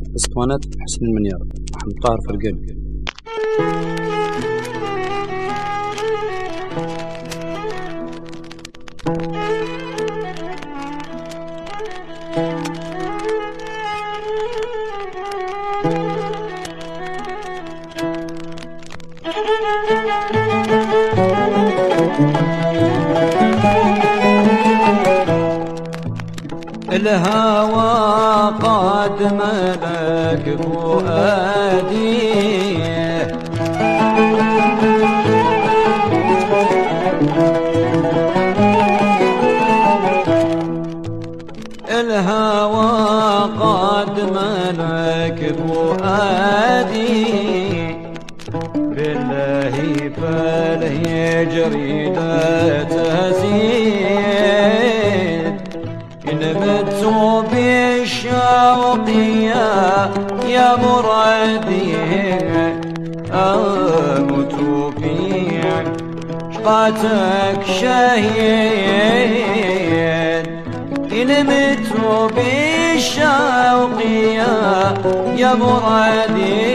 اسطوانات حسن المنيار، محمد طاهر فرقاني. الهوى قد ملك فؤادي، الهوى قد ملك فؤادي، بالله فليجري تهزيد، إن مت بالشوق يا مرادي، أموت في عشقتك شهيد، إن مت بالشوق يا مرادي،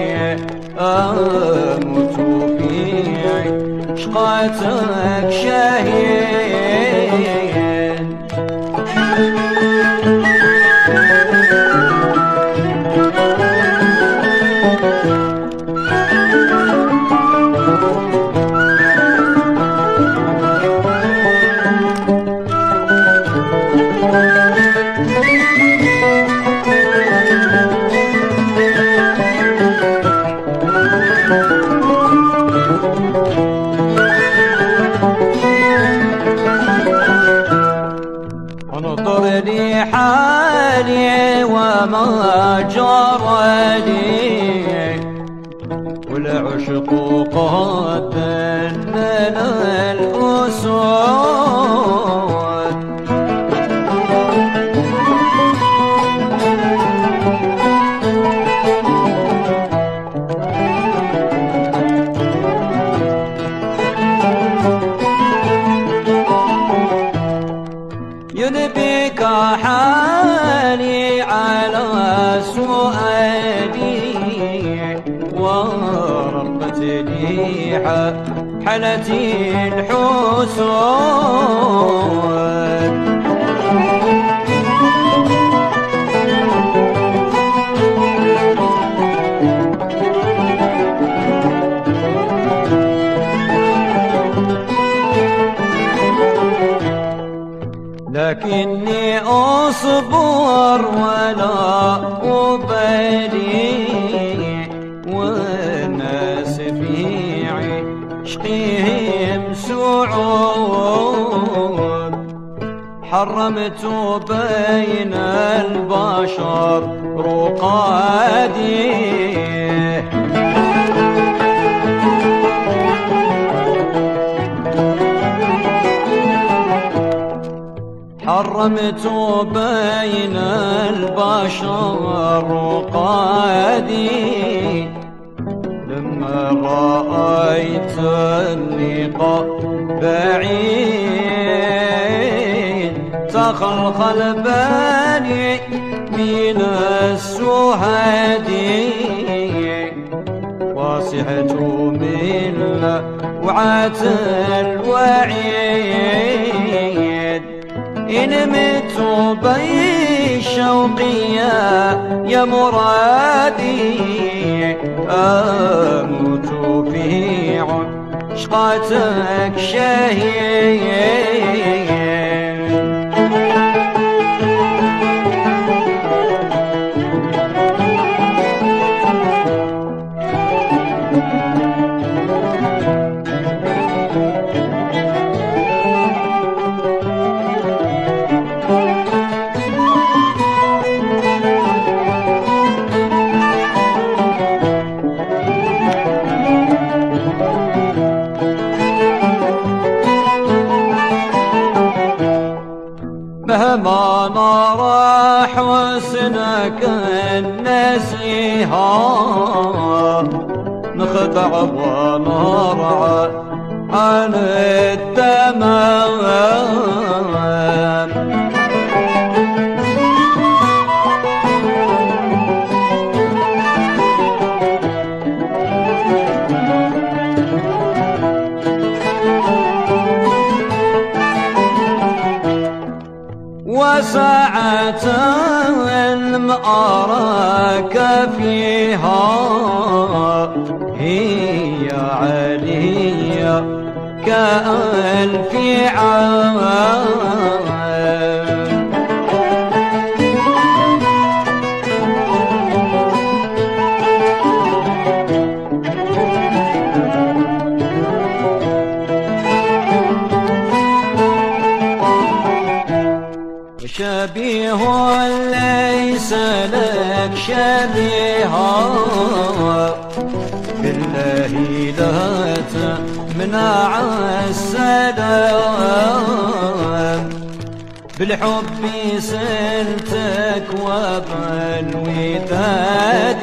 أموت في عشقتك شهيد. انظر لي حالي وما جرى لي، والعشق قد ذلل الأسود، ينبيك حالي على سؤالي، ورقت لي حالتي الحسود، لكني أصبر ولا أبالي، والناس في عشقهم سعود، حرمت بين البشر رقادي، حرمت بين البشر رقادي، لما رأيت اللقاء بعيد، تخلخل بالي من السهاد، وصحت من وعات الوعيد، إن مت بالشوق يا مرادي، أموت في عشقتك شهيد. مهما نرى حسنك النزيها، نخدع ونرعى عن التمام، أراك فيها هي عليا كألف عام. شبيه ليس لك شبيها بالله لا تمنع السلام. بالحب سلتك وبالوداد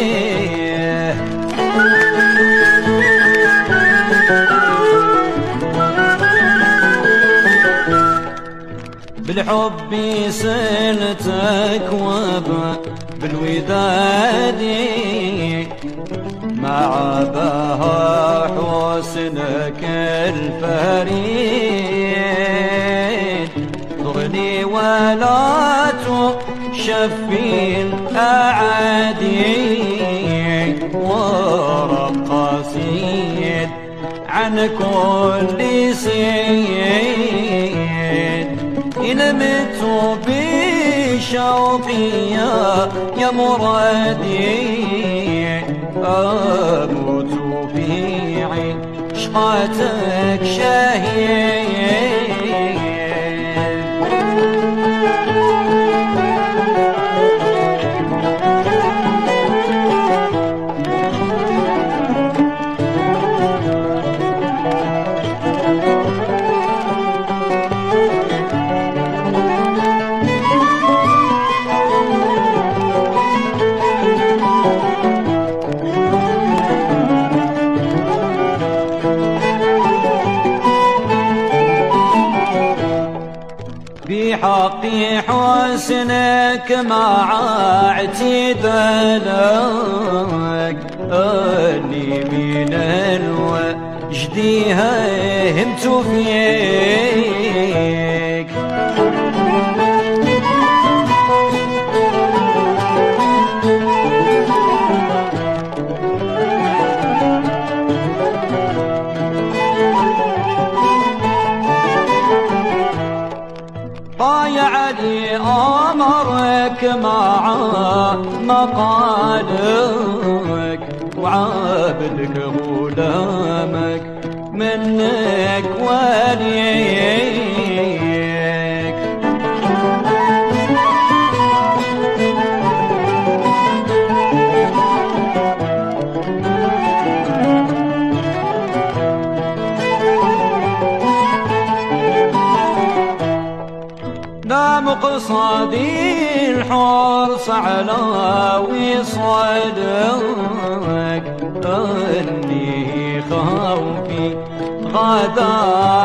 بالحب سلتك وبالوداد مع بها حسنك الفريد. تغني ولا تشفي الأعادي ورقى سيد عن كل سيد. إن مت بشوقي يا مرادي أموت في عشقتك شهيد. بحق حسنك مع اعتدالك أني من الوجد همت فيك. ضايع لي أمرك مع مقالك وعابدك غلامك منك وليك. لا مقصدي الحرص على وصالك أني خوفي غدا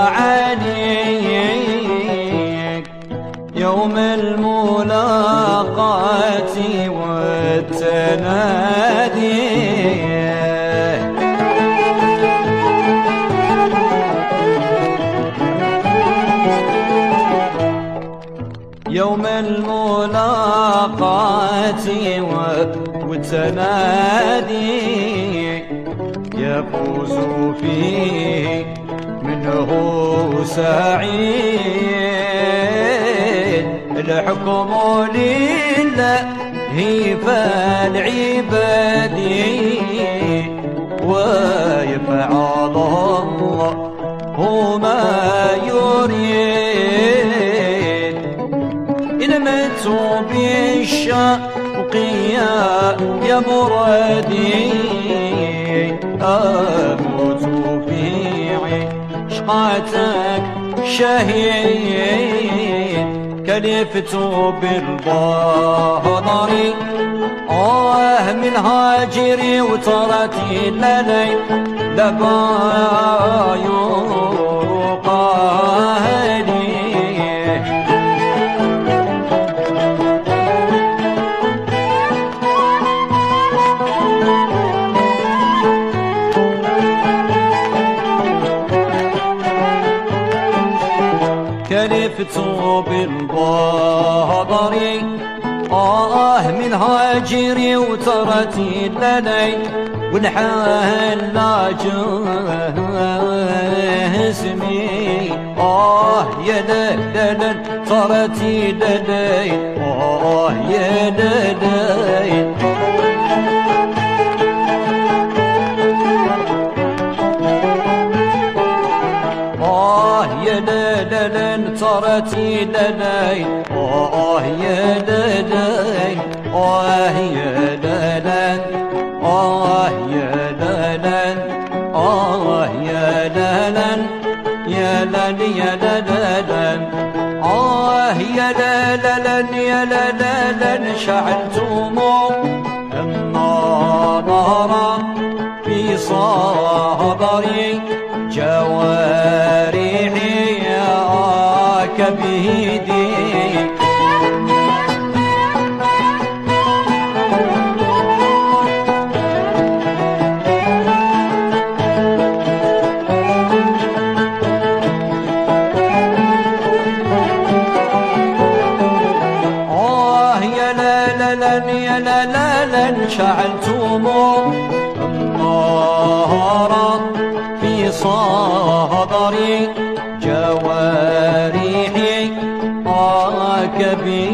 عليك. يوم الملاقاة والتنادي يوم الملاقاة والتنادي يفوز فيه منه سعيد. الحكم لله فالعباد ويفعل الله ما يريد. إن مت بالشوق يا مرادي أموت في عشقتك شهيد. كلفت بالبهضر من هاجري وترتي للي لبايو قاهلي. كلفت بالبهضر من هاجري وترتي لني والحال لا جسمي يا ليل ترتي لني يا ليل يا ليل ترتي لني يا ليل يا ليل يا ليل يا ليل يا ليل يا ليل يا ليل يا ليل شعلتم النار في صدري جوارحي كبيدي يا ليل شعلتم النار في صدري جوارحي كبير